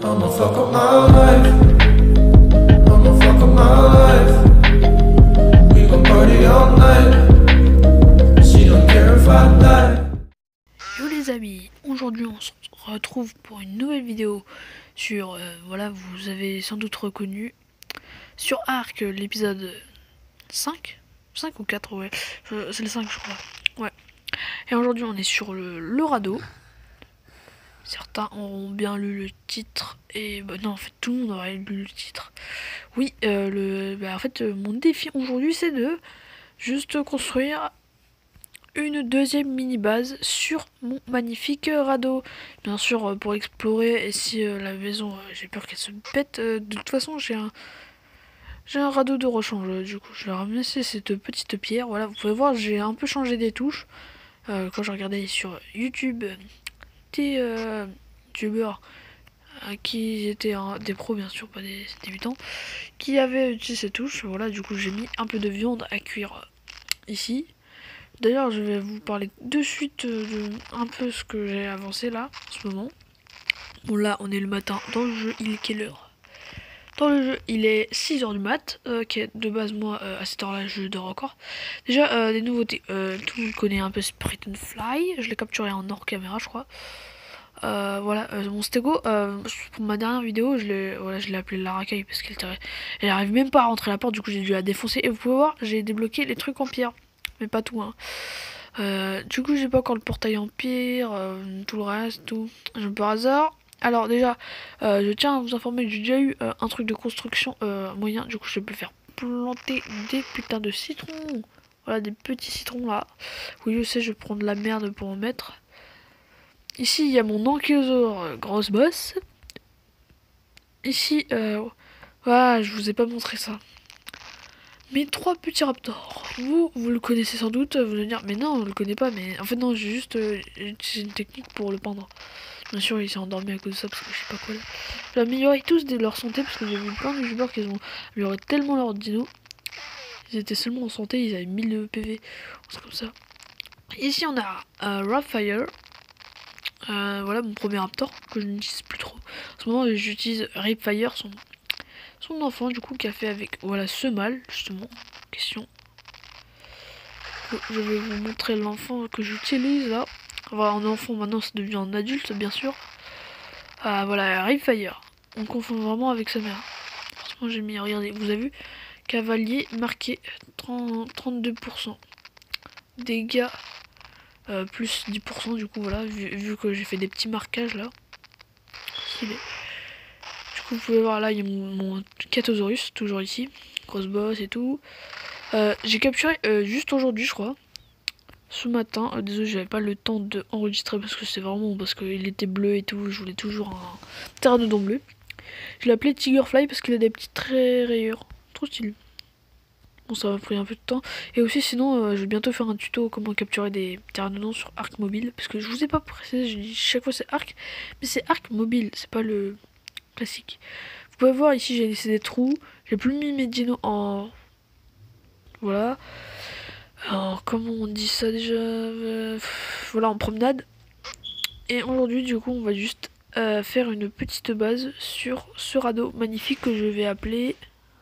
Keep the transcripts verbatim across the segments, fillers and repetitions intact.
I'ma fuck up my life. I'ma fuck up my life. We gon' party all night. She don't care if I die. Yo les amis, aujourd'hui on se retrouve pour une nouvelle vidéo sur, euh, voilà, vous avez sans doute reconnu, sur Ark, l'épisode cinq cinq ou quatre, ouais, c'est le cinq je crois, ouais. Et aujourd'hui on est sur le, le radeau. Certains auront bien lu le titre, et bah non, en fait tout le monde aurait lu le titre. Oui, euh, le, bah, en fait euh, mon défi aujourd'hui c'est de juste construire une deuxième mini base sur mon magnifique radeau, bien sûr, euh, pour explorer. Et si euh, la maison, euh, j'ai peur qu'elle se pète, euh, de toute façon j'ai un j'ai un radeau de rechange, du coup je vais ramener cette petite pierre. Voilà, vous pouvez voir, j'ai un peu changé des touches. Euh, quand je regardais sur YouTube des euh, youtubeurs euh, qui étaient hein, des pros, bien sûr, pas des débutants, qui avaient utilisé ces touches. Voilà, du coup j'ai mis un peu de viande à cuire euh, ici. D'ailleurs, je vais vous parler de suite de un peu ce que j'ai avancé là, en ce moment. Bon, là, on est le matin dans le jeu. Il est quelle heure? Dans le jeu, il est six heures du mat. Euh, okay, de base, moi, euh, à cette heure-là, je dors encore. Déjà, euh, des nouveautés. Euh, tout le monde connaît un peu Sprite and Fly. Je l'ai capturé en hors caméra, je crois. Euh, voilà, euh, mon stégo, euh, pour ma dernière vidéo, je l'ai voilà, je l'ai appelé la racaille parce qu'elle elle arrive même pas à rentrer à la porte. Du coup, j'ai dû la défoncer. Et vous pouvez voir, j'ai débloqué les trucs en pierre. Mais pas tout, hein. Euh, du coup, j'ai pas encore le portail en pierre, euh, tout le reste, tout. Je par hasard. Alors déjà, euh, je tiens à vous informer que j'ai déjà eu euh, un truc de construction euh, moyen. Du coup, je peux faire planter des putains de citrons. Voilà, des petits citrons là. Oui, je sais, je prends de la merde pour en mettre. Ici, il y a mon ankylosaure euh, grosse boss. Ici, euh, voilà, je vous ai pas montré ça. Mes trois petits raptors. Vous, vous le connaissez sans doute, vous allez dire, mais non, on le connaît pas, mais en fait non, j'ai juste euh, utilisé une technique pour le pendre. Bien sûr, il s'est endormi à cause de ça, parce que je sais pas quoi là. J'ai amélioré tous de leur santé, parce que j'ai vu plein de youtubeurs qui ont amélioré tellement leur dino. Ils étaient seulement en santé, ils avaient mille P V, c'est comme ça. Ici, on a euh, Rapfire. Euh, voilà mon premier raptor, que je n'utilise plus trop. En ce moment, j'utilise Ripfire, son son enfant du coup qui a fait avec voilà ce mâle justement question. Je vais vous montrer l'enfant que j'utilise là. Voilà, un enfant maintenant, ça devient un adulte bien sûr. Ah voilà, Ripfire, on confond vraiment avec sa mère. Franchement, j'ai mis, regardez, vous avez vu, cavalier marqué trente, trente-deux pour cent dégâts, euh, plus dix pour cent du coup. Voilà, vu, vu que j'ai fait des petits marquages là. Stylé. Vous pouvez voir là, il y a mon, mon Catosaurus, toujours ici, grosse boss et tout. Euh, j'ai capturé euh, juste aujourd'hui, je crois, ce matin. Euh, désolé, j'avais pas le temps d'enregistrer parce que c'est vraiment parce qu'il était bleu et tout. Je voulais toujours un pteranodon bleu. Je l'ai appelé Tigerfly parce qu'il a des petites très rayures, trop stylé. Bon, ça m'a pris un peu de temps. Et aussi, sinon, euh, je vais bientôt faire un tuto comment capturer des pteranodons sur Ark Mobile, parce que je vous ai pas précisé, je dis chaque fois c'est Ark, mais c'est Ark Mobile, c'est pas le classique. Vous pouvez voir ici, j'ai laissé des trous. J'ai plus mis mes dinos en... Voilà. Alors, comment on dit ça déjà euh, Voilà, en promenade. Et aujourd'hui, du coup, on va juste euh, faire une petite base sur ce radeau magnifique que je vais appeler...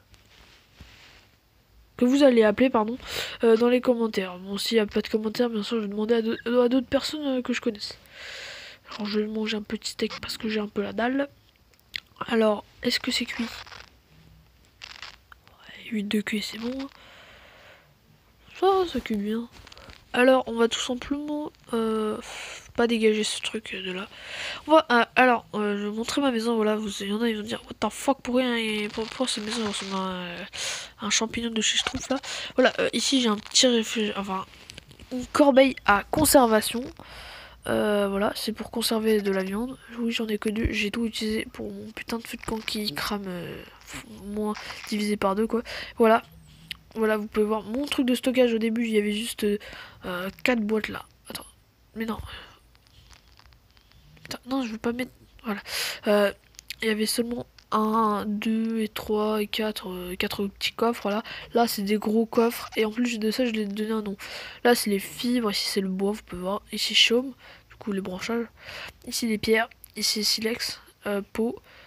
Que vous allez appeler, pardon, euh, dans les commentaires. Bon, s'il n'y a pas de commentaires, bien sûr, je vais demander à d'autres personnes euh, que je connaisse. Alors, je vais manger un petit steak parce que j'ai un peu la dalle. Alors, est-ce que c'est cuit? Ouais, huit de cuit, c'est bon. Ça, ça cuit bien. Alors, on va tout simplement euh, pas dégager ce truc de là. On va, euh, alors, euh, je vais montrer ma maison. Voilà, vous, il y en a, ils vont dire what the fuck, pour rien et pour, pour cette maison ressemble à un, euh, un champignon de chez Schtroumpf là. Voilà, euh, ici j'ai un petit réfrigérateur, enfin une corbeille à conservation. Euh, voilà, c'est pour conserver de la viande. Oui, j'en ai que deux. J'ai tout utilisé pour mon putain de feu de camp qui crame euh, moins divisé par deux quoi. Voilà. Voilà, vous pouvez voir mon truc de stockage. Au début, il y avait juste euh, quatre boîtes là. Attends, mais non. Putain, non, je veux pas mettre. Voilà. Euh, il y avait seulement un, deux et trois et quatre, euh, quatre petits coffres là. Là, c'est des gros coffres. Et en plus de ça, je lui ai donné un nom. Là, c'est les fibres. Ici, c'est le bois. Vous pouvez voir. Ici, chaume. Du coup, les branchages. Ici, les pierres. Ici, silex. Euh, peau.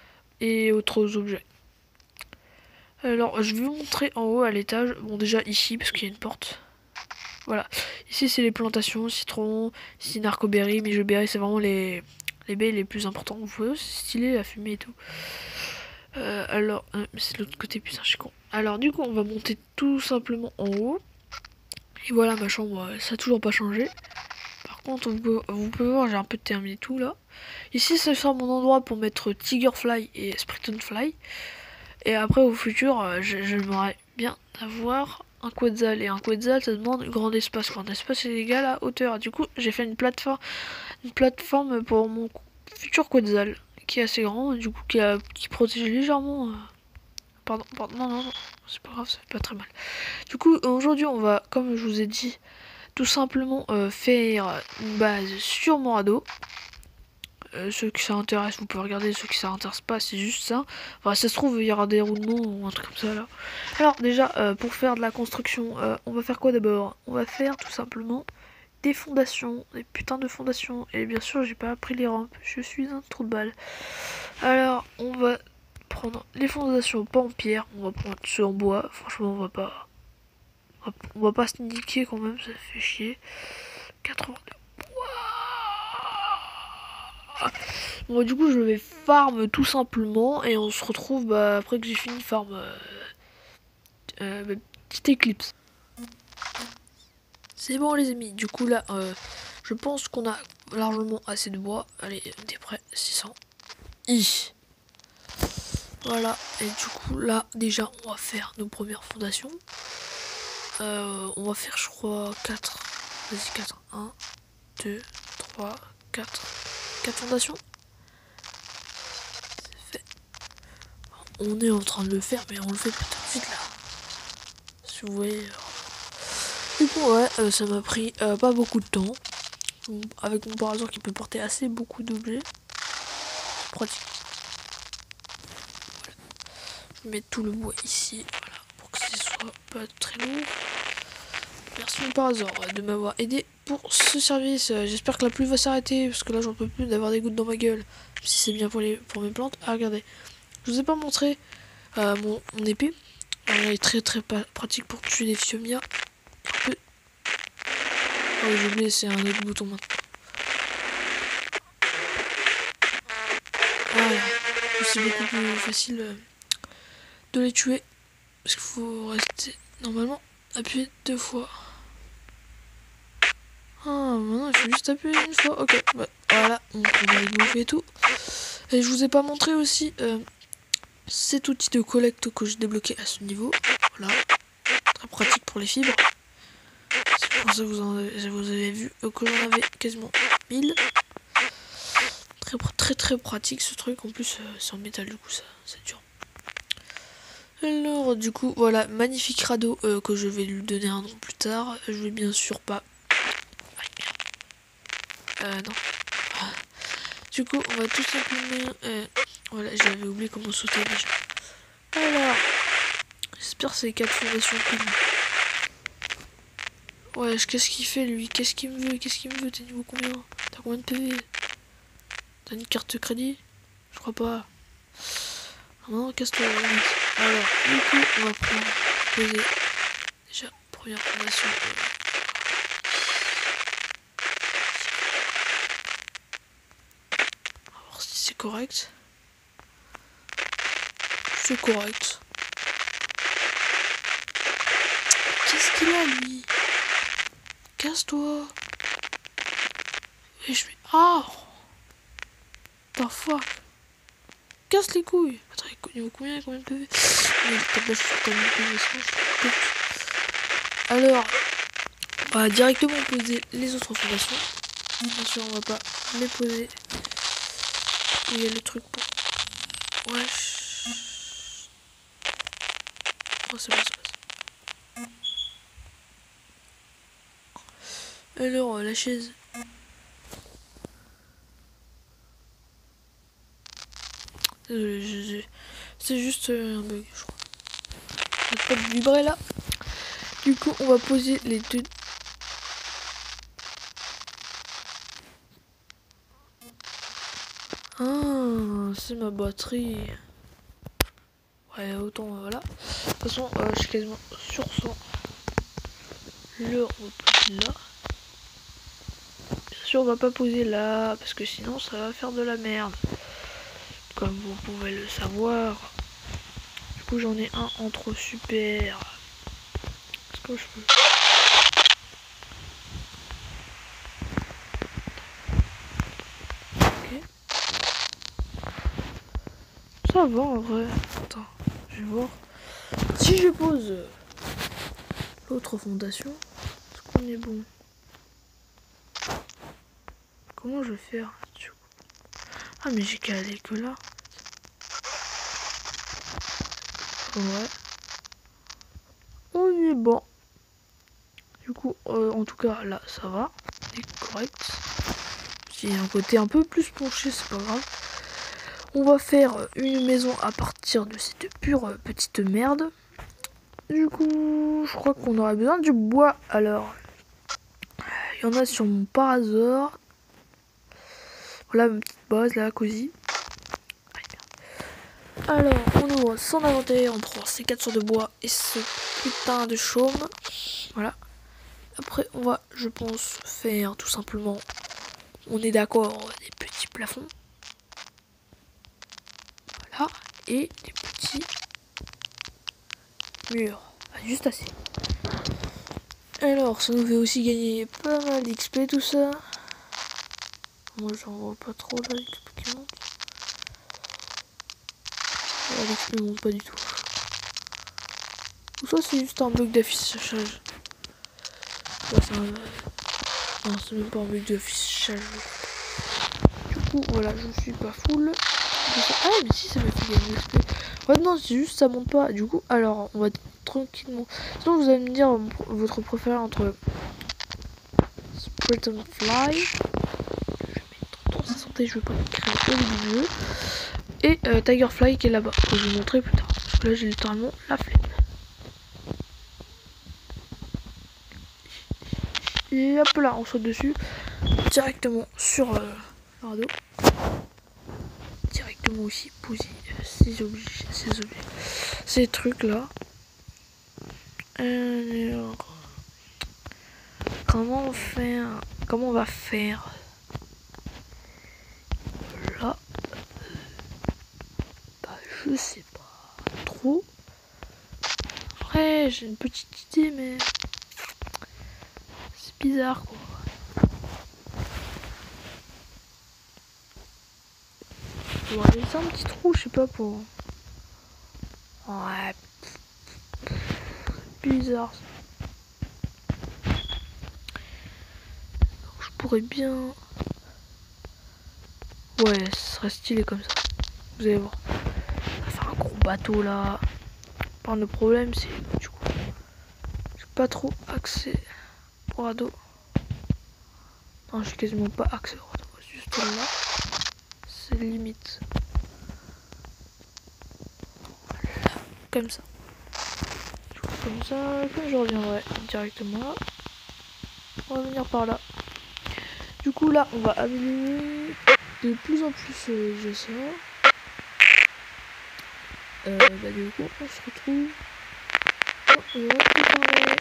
et autres objets. Alors je vais vous montrer en haut à l'étage, bon déjà ici parce qu'il y a une porte. Voilà, ici c'est les plantations, citron, ici narcoberry, mijoberry, c'est vraiment les, les baies les plus importants. Vous pouvez aussi styler la fumée et tout. Euh, alors, euh, c'est de l'autre côté, putain je suis con. Alors du coup on va monter tout simplement en haut. Et voilà ma chambre, ça a toujours pas changé. Par contre vous pouvez, vous pouvez voir j'ai un peu terminé tout là. Ici ça sera mon endroit pour mettre Tigerfly et Spritonfly. Et après au futur j'aimerais bien avoir un Quetzal. Et un Quetzal ça demande grand espace. Grand espace est égal à hauteur. Du coup j'ai fait une plateforme, une plateforme pour mon futur Quetzal. Qui est assez grand, du coup qui, a, qui protège légèrement... Euh... Pardon, pardon, non, non, non, c'est pas grave, ça fait pas très mal. Du coup, aujourd'hui, on va, comme je vous ai dit, tout simplement euh, faire une base sur mon radeau. Euh, ceux qui ça intéresse, vous pouvez regarder, ceux qui ça intéresse pas, c'est juste ça. Enfin, ça se trouve, il y aura des roulements ou un truc comme ça, là. Alors, déjà, euh, pour faire de la construction, euh, on va faire quoi d'abord? On va faire tout simplement des fondations, des putains de fondations. Et bien sûr, j'ai pas appris les rampes, je suis un trou de balle. Alors, on va... prendre les fondations pas en pierre, on va prendre ceux en bois. Franchement on va pas on va, on va pas se niquer quand même, ça fait chier. quatre-vingt-deux. Bon du coup je vais farm tout simplement et on se retrouve bah, après que j'ai fini farm euh, euh, ma petite éclipse. C'est bon les amis, du coup là euh, je pense qu'on a largement assez de bois. Allez, t'es prêt? six cents. I. Voilà, et du coup là déjà on va faire nos premières fondations. Euh, on va faire je crois quatre. Vas-y quatre. un, deux, trois, quatre. quatre fondations. C'est fait. On est en train de le faire mais on le fait pas tout de suite là. Si vous voyez. Du coup ouais, euh, ça m'a pris euh, pas beaucoup de temps. Avec mon parasol qui peut porter assez beaucoup d'objets. C'est pratique. Mettre tout le bois ici, voilà, pour que ce soit pas très lourd. Merci par hasard de m'avoir aidé pour ce service. J'espère que la pluie va s'arrêter parce que là j'en peux plus d'avoir des gouttes dans ma gueule. Même si c'est bien pour les pour mes plantes. Ah regardez, je vous ai pas montré euh, mon, mon épée. Alors, elle est très très pratique pour tuer les Phiomia. Oh j'ai oublié, c'est un autre bouton maintenant. Voilà, c'est beaucoup plus facile. Euh, de les tuer parce qu'il faut rester normalement appuyer deux fois. Ah maintenant il faut juste appuyer une fois. Ok bah, voilà on va les bouffer et tout. Et je vous ai pas montré aussi euh, cet outil de collecte que j'ai débloqué à ce niveau. Voilà, très pratique pour les fibres. C'est pour ça que vous, en avez, vous avez vu que j'en avais quasiment mille. Très très très pratique ce truc. En plus euh, c'est en métal, du coup ça c'est dur. Alors du coup voilà, magnifique radeau euh, que je vais lui donner un nom plus tard. Je vais bien sûr pas... Euh non. Du coup on va tout simplement... Euh, voilà, j'avais oublié comment sauter déjà. Alors, j'espère que c'est quatre fondations cool. Ouais, qu'est-ce qu'il fait lui? Qu'est-ce qu'il me veut? Qu'est-ce qu'il me veut? T'es niveau combien? T'as combien de P V? T'as une carte de crédit? Je crois pas. Ah non, casse-toi. Alors, du coup, on va prendre, poser déjà première fondation. On va voir si c'est correct. C'est correct. Qu'est-ce qu'il a lui? Casse-toi. Et je fais... Ah, the fuck. Casse les couilles. Attends, il vaut combien, combien de P V? Alors, on va directement poser les autres fondations. Bien sûr, on va pas les poser. Il y a le truc pour... Wesh. Oh, c'est bon, c'est bon. Alors, la chaise. Désolé, c'est juste un bug, je crois. J'arrête pas de vibrer là. Du coup, on va poser les deux. Ah, c'est ma batterie. Ouais, autant, euh, voilà. De toute façon, euh, je suis quasiment sur cent. Le, on va poser là. Bien sûr, on va pas poser là, parce que sinon, ça va faire de la merde. Comme vous pouvez le savoir. Du coup, j'en ai un en trop super. Est-ce que je peux... Ok. Ça va en vrai. Attends, je vais voir. Si je pose l'autre fondation, est-ce qu'on est bon? Comment je vais faire? Ah mais j'ai qu'à aller que là. Ouais. On est bon. Du coup, euh, en tout cas, là, ça va. C'est correct. S'il y a un côté un peu plus penché, c'est pas grave. On va faire une maison à partir de cette pure petite merde. Du coup, je crois qu'on aurait besoin du bois. Alors, il y en a sur mon parasor. Voilà ma petite base là, cosy. Alors, on ouvre son inventaire, on prend ces quatre sortes de bois et ce putain de chaume. Voilà. Après, on va, je pense, faire tout simplement, on est d'accord, des petits plafonds. Voilà. Et des petits murs. Ah, juste assez. Alors, ça nous fait aussi gagner pas mal d'X P tout ça. Moi, j'en vois pas trop là, l'X P qui monte. Ah, l'X P monte pas du tout. Ou ça, c'est juste un bug d'affichage. Ouais, c'est un... Non, c'est même pas un bug d'affichage. Du coup, voilà, je suis pas full. Ah, mais si, ça m'a fait gagner l'X P. Ouais, non, c'est juste ça monte pas. Du coup, alors, on va tranquillement. Sinon, vous allez me dire votre préféré entre Sprite and Fly. Je vais mettre trop sa santé, je veux pas créer au début du jeu. Et euh, Tigerfly qui est là-bas. Je vais vous montrer plus tard. Parce que là, j'ai littéralement la flemme. Et hop là, on saute dessus. Directement sur euh, le radeau. Directement aussi poser euh, ces objets, ces objets, ces trucs là. Alors, comment on fait, comment on va faire là? Bah, je sais pas trop. Ouais, j'ai une petite idée, mais c'est bizarre quoi. On va laisser un petit trou, je sais pas pour. Ouais. Bizarre. Je pourrais bien. Ouais, ce serait stylé comme ça. Vous allez voir. On va faire un gros bateau là. Par le problème, c'est du coup, j'ai pas trop accès au radeau. Non, j'ai quasiment pas accès au radeau. Juste là. C'est limite. Voilà. Comme ça. Du coup, comme ça. Comme je reviendrai directement là. On va venir par là. Du coup, là, on va améliorer de plus en plus euh, j'ai ça. Euh, bah, du coup, on se retrouve. Oh, et hop,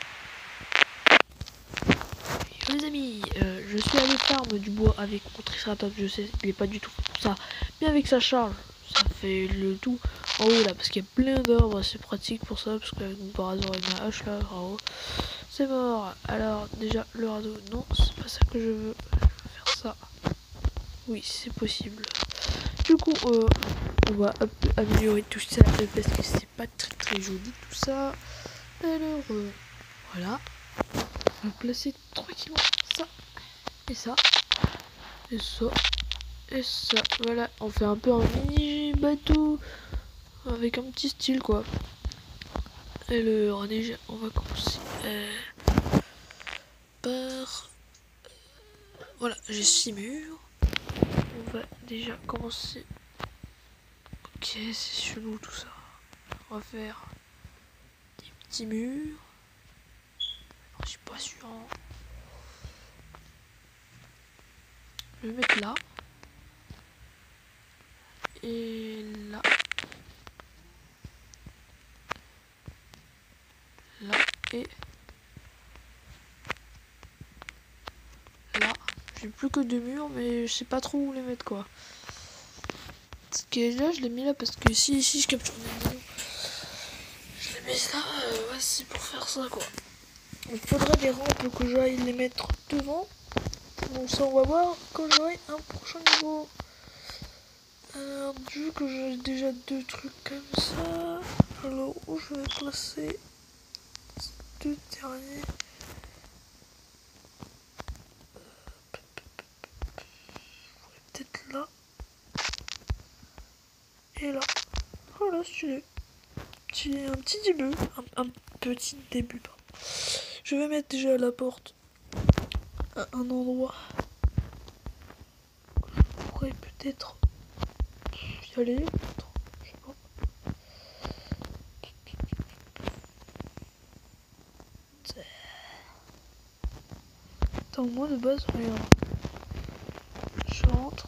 les amis, euh, je suis allé farm du bois avec mon triceratops. Je sais, il est pas du tout pour ça. Mais avec sa charge, ça fait le tout en haut là. Parce qu'il y a plein d'arbres. C'est pratique pour ça. Parce qu'avec mon parasor et ma hache là, bravo. C'est mort. Alors, déjà, le radeau. Non, c'est pas ça que je veux. Je veux faire ça. Oui, c'est possible. Du coup, euh, on va améliorer tout ça parce que c'est pas très très joli tout ça. Alors, euh, voilà. On va placer tranquillement ça et ça et ça et ça. Voilà, on fait un peu un mini bateau avec un petit style quoi. Alors déjà, on va commencer euh, par voilà, j'ai six murs. On va déjà commencer. Ok, c'est chelou tout ça. On va faire des petits murs. Je suis pas sûr. Je vais mettre là. Et là. là et là. J'ai plus que deux murs, mais je sais pas trop où les mettre quoi. Parce que là, je l'ai mis là parce que si ici je capture des vidéos, je les mets là, euh, ouais, c'est pour faire ça quoi. Il faudrait des rampes que j'aille les mettre devant. Donc ça, on va voir quand j'aurai un prochain niveau. Alors, vu que j'ai déjà deux trucs comme ça, alors où je vais placer ces deux derniers. Peut-être là. Et là. Voilà, stylé. Petit, un petit début. Un, un petit début, pardon. Je vais mettre déjà à la porte à un endroit que je pourrais peut-être y aller. Attends, je sais pas. Attends, moi de base, regarde. Je rentre.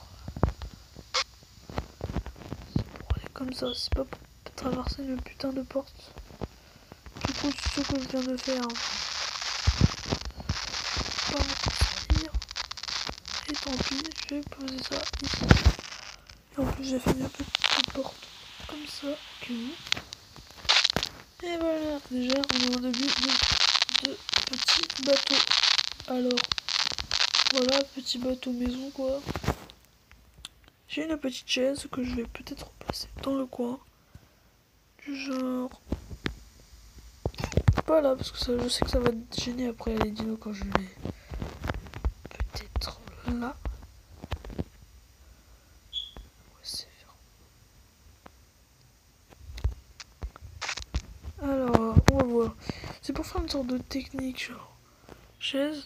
C'est pour aller comme ça, c'est pas pour traverser une putain de porte. Du coup, c'est ce que je viens de faire. Pas me sortir. Et tant pis, je vais poser ça ici. Et en plus, j'ai fait une petite porte comme ça. Okay. Et voilà, déjà, on est au début de, de petits bateaux. Alors, voilà, petit bateau maison quoi. J'ai une petite chaise que je vais peut-être placer dans le coin. Du genre... Pas là, parce que ça, je sais que ça va gêner après les dinos quand je vais... Peut-être là. Ouais, c'est fermé. Alors, on va voir. C'est pour faire une sorte de technique, genre... Chaise.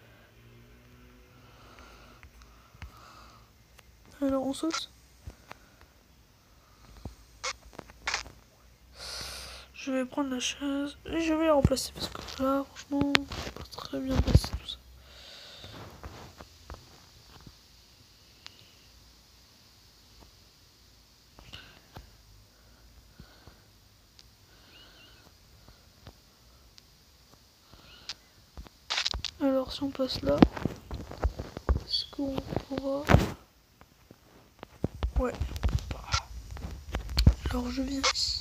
Alors, on saute. Je vais prendre la chaise et je vais la remplacer parce que là, franchement, c'est pas très bien passé tout ça. Alors, si on passe là, est-ce qu'on pourra... Ouais. Alors, je viens ici.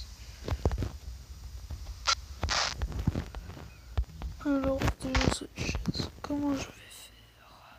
Alors, déjà cette chaise, comment je vais faire?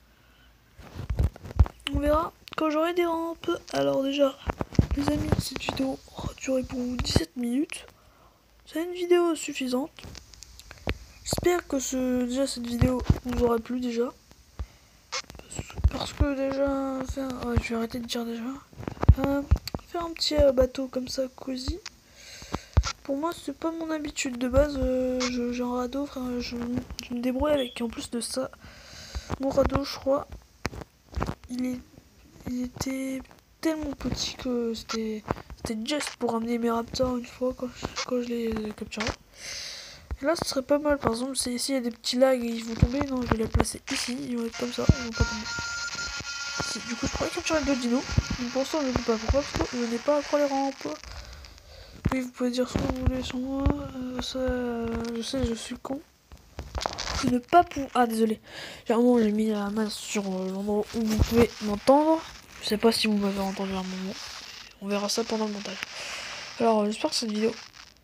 On verra quand j'aurai des rampes. Alors déjà, les amis, cette vidéo aura duré pour vous dix-sept minutes. C'est une vidéo suffisante. J'espère que ce, déjà cette vidéo vous aura plu déjà. Parce que déjà, faire, ouais, je vais arrêter de dire déjà. Euh, faire un petit euh, bateau comme ça, cosy. Pour moi, c'est pas mon habitude de base. Euh, j'ai un radeau, enfin, je, je me débrouille avec. En plus de ça, mon radeau, je crois, il, est, il était tellement petit que c'était juste pour ramener mes raptors une fois quand je, quand je les capturais. Et là, ce serait pas mal. Par exemple, si ici il y a des petits lags et ils vont tomber, non, je vais les placer ici. Ils vont être comme ça, ils vont pas tomber. Du coup, je pourrais capturer deux dinos. Mais pour l'instant, je ne sais pas pourquoi, parce que je n'ai pas encore les rampes. Oui, vous pouvez dire ce que vous voulez sur moi. Euh, ça, euh, je sais, je suis con. Je ne pas pour. Ah, désolé. Généralement, j'ai mis la main sur euh, l'endroit où vous pouvez m'entendre. Je sais pas si vous m'avez entendu à un moment. On verra ça pendant le montage. Alors, euh, j'espère que cette vidéo.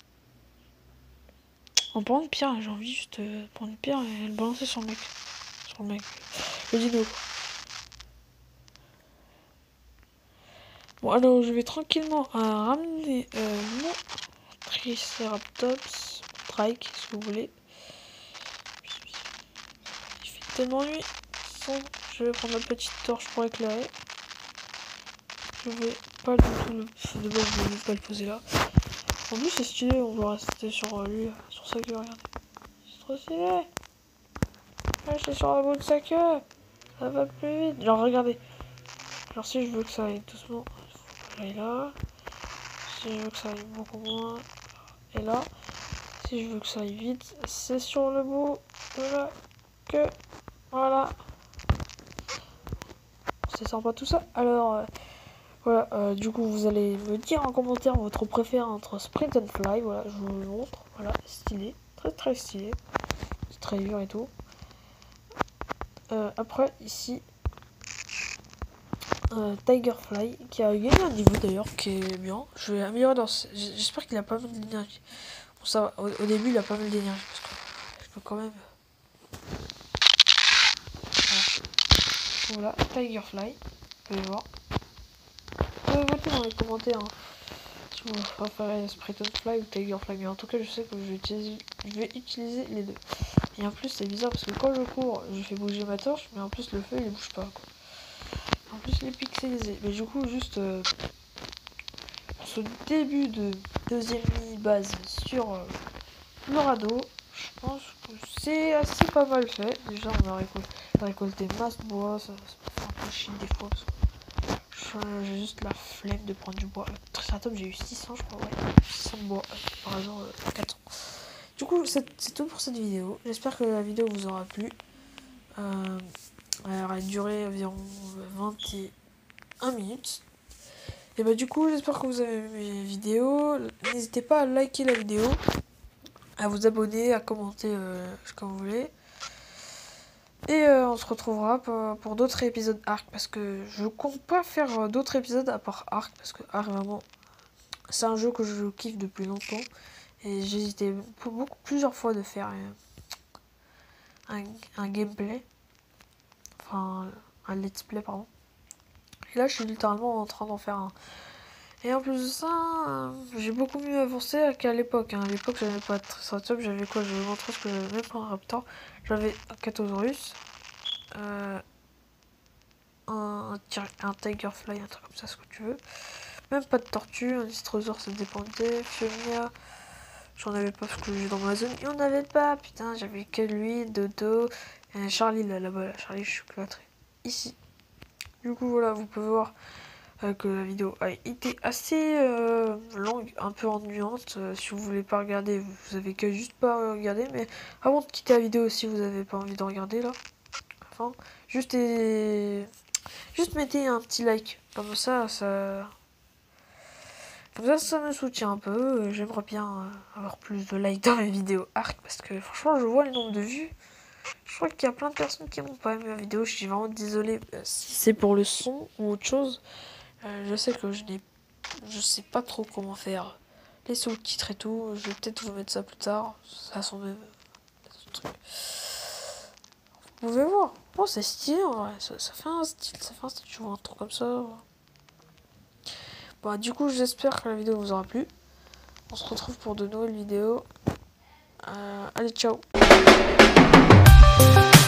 En prenant une pierre, j'ai envie juste de prendre une pierre et le balancer sur le mec. Sur le mec. Le dino. Bon, alors je vais tranquillement euh, ramener euh, mon Triceratops, Trike, si vous voulez. Il fait tellement nuit. Bon, je vais prendre la petite torche pour éclairer. Je vais pas du tout le... De base, je vais pas le poser là. En plus, c'est stylé, on va rester sur lui, sur sa queue, regardez. C'est trop stylé. Là, je suis sur la bout de sa queue. Ça va plus vite. Genre, regardez. Genre, si je veux que ça aille doucement, il faut que j'aille là. Si je veux que ça aille beaucoup moins, et là. Si je veux que ça aille vite, c'est sur le bout de la queue. Voilà. C'est sympa tout ça. Alors, euh, voilà. Euh, du coup, vous allez me dire en commentaire votre préféré entre Sprint and Fly. Voilà, je vous le montre. Voilà, stylé. Très très stylé. C'est très dur et tout. Euh, après, ici, euh, Tigerfly, qui a gagné un niveau d'ailleurs, qui est bien. Je vais améliorer dans ce... J'espère qu'il a pas mal d'énergie. Bon, ça va. Au, au début, il a pas mal d'énergie. Parce que je peux quand même... Voilà, Tigerfly. Vous pouvez voir. Vous pouvez voter dans les commentaires. Hein. Si vous préférez Spiritomfly ou Tigerfly. Mais en tout cas, je sais que je vais utiliser, je vais utiliser les deux. Et en plus, c'est bizarre parce que quand je cours, je fais bouger ma torche. Mais en plus, le feu, il ne bouge pas. Quoi. En plus, il est pixelisé. Mais du coup, juste euh, pour ce début de deuxième mini-base sur euh, le radeau, je pense que c'est assez pas mal fait. Déjà, on a récolté, récolté masse de bois. Ça, ça me fait un peu chier des fois parce que j'ai juste la flemme de prendre du bois. Triceratops, j'ai eu six cents, je crois. Ouais, six cents de bois. Par hasard, euh, quatre cents. Du coup, c'est tout pour cette vidéo. J'espère que la vidéo vous aura plu. Euh, elle aura duré environ vingt et un minutes. Et bah, du coup, j'espère que vous avez aimé la vidéo. N'hésitez pas à liker la vidéo, à vous abonner, à commenter euh, comme vous voulez. Et euh, on se retrouvera pour, pour d'autres épisodes Ark, parce que je compte pas faire d'autres épisodes à part Ark, parce que Ark vraiment c'est un jeu que je kiffe depuis longtemps et j'ai hésité beaucoup plusieurs fois de faire un, un, un gameplay, enfin un let's play pardon. Et là je suis littéralement en train d'en faire un. Et en plus de ça, euh, j'ai beaucoup mieux avancé qu'à l'époque. Hein. À l'époque, j'avais pas de Triceratops, j'avais quoi? Je vais vous montrer ce que j'avais, même pas un Raptor. J'avais un Catosaurus, euh, un, un, un Tigerfly, un truc comme ça, ce que tu veux. Même pas de tortue, un Dystrosaure, ça dépendait. Fiomia, j'en avais pas parce que j'ai dans ma zone. Il y en avait pas, putain, j'avais que lui, Dodo. Et Charlie là, là-bas, là, Charlie, je suis cloîtré. Ici. Du coup, voilà, vous pouvez voir euh, que la vidéo a été assez euh, longue, un peu ennuyante. Euh, si vous voulez pas regarder, vous avez qu'à juste pas regarder. Mais avant de quitter la vidéo, si vous avez pas envie de regarder là, enfin, juste et... juste mettez un petit like. Comme ça, ça... Comme ça, ça me soutient un peu. J'aimerais bien euh, avoir plus de likes dans mes vidéos Ark. Parce que franchement, je vois le nombre de vues. Je crois qu'il y a plein de personnes qui n'ont pas aimé la vidéo. Je suis vraiment désolée euh, si c'est pour le son ou autre chose. Euh, je sais que je n'ai, je sais pas trop comment faire les sous-titres et tout. Je vais peut-être vous mettre ça plus tard. Ça sent même truc. Vous pouvez voir. Oh, c'est stylé en vrai. Ça, ça fait un style. Ça fait un style. Je vois un truc comme ça. Bah, du coup, j'espère que la vidéo vous aura plu. On se retrouve pour de nouvelles vidéos. Euh, allez, ciao.